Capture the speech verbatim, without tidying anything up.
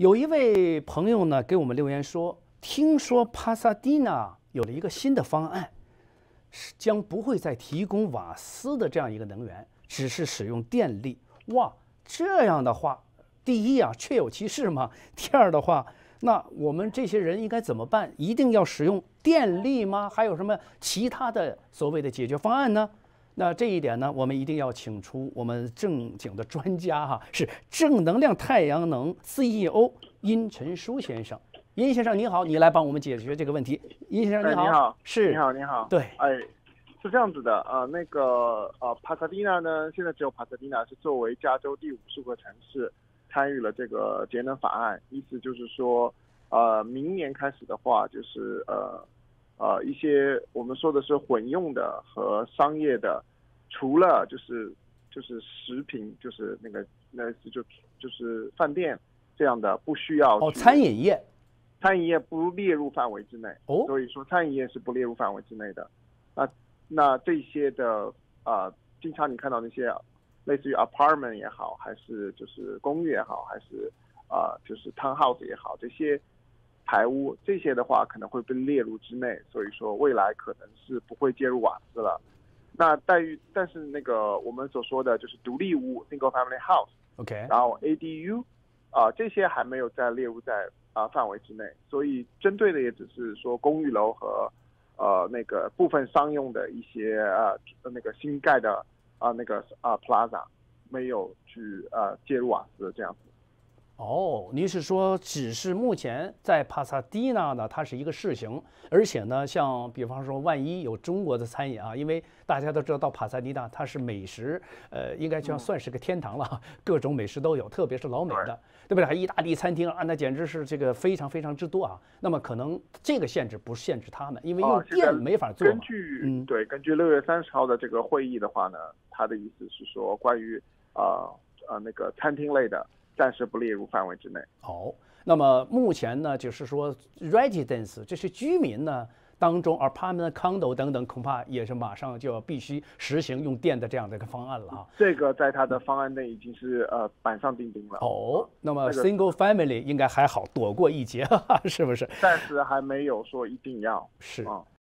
有一位朋友呢给我们留言说，听说帕萨迪纳有了一个新的方案，是将不会再提供瓦斯的这样一个能源，只是使用电力。哇，这样的话，第一啊，确有其事嘛。第二的话，那我们这些人应该怎么办？一定要使用电力吗？还有什么其他的所谓的解决方案呢？那这一点呢，我们一定要请出我们正经的专家哈，是正能量太阳能 C E O 殷晨书先生。殷先生你好，你来帮我们解决这个问题。殷先生你好， 哎、你好， 是， 你好，你好， 对， 哎，是这样子的，呃，那个呃，帕萨迪纳呢，现在只有帕萨迪纳是作为加州第五十个城市参与了这个节能法案，意思就是说，呃，明年开始的话，就是呃呃一些我们说的是混用的和商业的，除了就是就是食品，就是那个那就就是饭店这样的不需要哦，餐饮业。 餐饮业不列入范围之内， 哦， 所以说餐饮业是不列入范围之内的。那那这些的啊、呃，经常你看到那些类似于 apartment 也好，还是就是公寓也好，还是啊、呃、就是 townhouse 也好，这些排污这些的话可能会被列入之内，所以说未来可能是不会介入瓦斯了。那待遇，但是那个我们所说的就是独立屋 single family house，OK，、 okay. 然后 A D U 啊、呃、这些还没有再列入在。啊、呃，范围之内，所以针对的也只是说公寓楼和呃那个部分商用的一些呃那个新盖的啊、呃、那个啊、呃、plaza 没有去呃介入瓦斯这样子。 哦，您是说只是目前在帕萨迪纳呢，它是一个试行，而且呢，像比方说，万一有中国的餐饮啊，因为大家都知道到帕萨迪纳它是美食，呃，应该就算是个天堂了，各种美食都有，特别是老美的，对不对？还意大利餐厅啊，那简直是这个非常非常之多啊。那么可能这个限制不限制他们，因为用电没法做嘛。 根据嗯，对，根据六月三十号的这个会议的话呢，他的意思是说，关于呃呃那个餐厅类的。暂时不列入范围之内。 好，那么目前呢，就是说 residents 这些居民呢当中 ，apartment、condo 等等，恐怕也是马上就要必须实行用电的这样的一个方案了哈。 这个在他的方案内已经是呃板上钉钉了。 哦，那么 single family 应该还好，躲过一劫，哈哈，是不是？ 暂时还没有说一定要。 是。 嗯